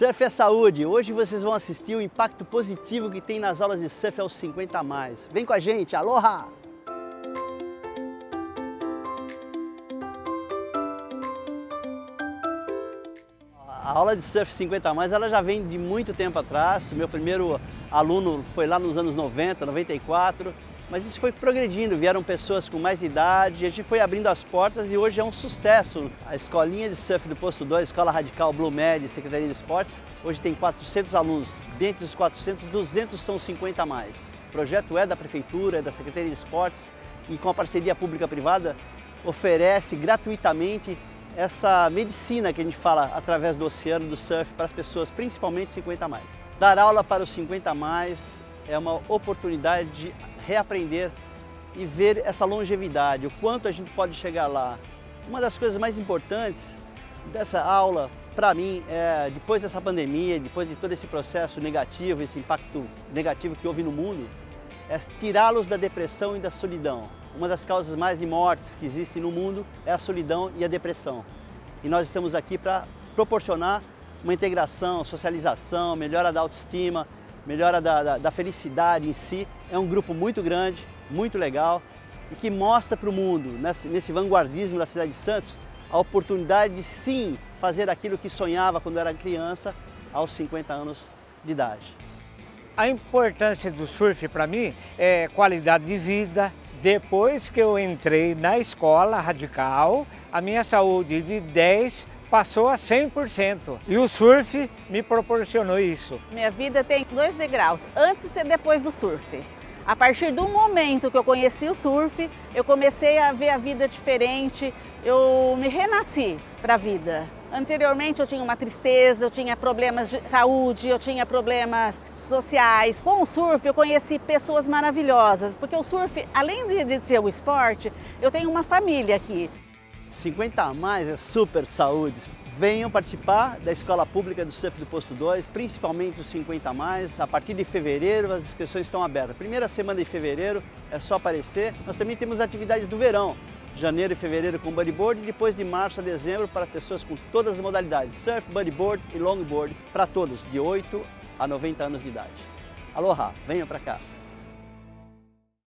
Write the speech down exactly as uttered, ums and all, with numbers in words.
Surf é saúde. Hoje vocês vão assistir o impacto positivo que tem nas aulas de surf aos cinquenta a mais. Vem com a gente, aloha! A aula de surf cinquenta a mais, ela já vem de muito tempo atrás. Meu primeiro aluno foi lá nos anos noventa, noventa e quatro. Mas isso foi progredindo, vieram pessoas com mais idade, a gente foi abrindo as portas e hoje é um sucesso. A escolinha de surf do Posto dois, Escola Radical Blue Med, Secretaria de Esportes, hoje tem quatrocentos alunos. Dentre os quatrocentos, duzentos são cinquenta a mais. O projeto é da Prefeitura, é da Secretaria de Esportes e com a parceria pública-privada oferece gratuitamente essa medicina que a gente fala através do oceano do surf para as pessoas, principalmente cinquenta a mais. Dar aula para os cinquenta a mais é uma oportunidade de reaprender e ver essa longevidade, o quanto a gente pode chegar lá. Uma das coisas mais importantes dessa aula, para mim, é depois dessa pandemia, depois de todo esse processo negativo, esse impacto negativo que houve no mundo, é tirá-los da depressão e da solidão. Uma das causas mais de mortes que existem no mundo é a solidão e a depressão. E nós estamos aqui para proporcionar uma integração, socialização, melhora da autoestima, melhora da, da, da felicidade em si. É um grupo muito grande, muito legal e que mostra para o mundo, nesse, nesse vanguardismo da cidade de Santos, a oportunidade de sim fazer aquilo que sonhava quando era criança aos cinquenta anos de idade. A importância do surf para mim é qualidade de vida. Depois que eu entrei na escola radical, a minha saúde de dez passou a cem por cento e o surf me proporcionou isso. Minha vida tem dois degraus, antes e depois do surf. A partir do momento que eu conheci o surf, eu comecei a ver a vida diferente, eu me renasci para a vida. Anteriormente eu tinha uma tristeza, eu tinha problemas de saúde, eu tinha problemas sociais. Com o surf eu conheci pessoas maravilhosas, porque o surf, além de ser o esporte, eu tenho uma família aqui. cinquenta a mais é super saúde. Venham participar da Escola Pública do Surf do Posto dois, principalmente os cinquenta a mais. A partir de fevereiro as inscrições estão abertas. Primeira semana de fevereiro é só aparecer. Nós também temos atividades do verão, janeiro e fevereiro com bodyboard e depois de março a dezembro para pessoas com todas as modalidades, surf, bodyboard e longboard, para todos, de oito a noventa anos de idade. Aloha, venham para cá!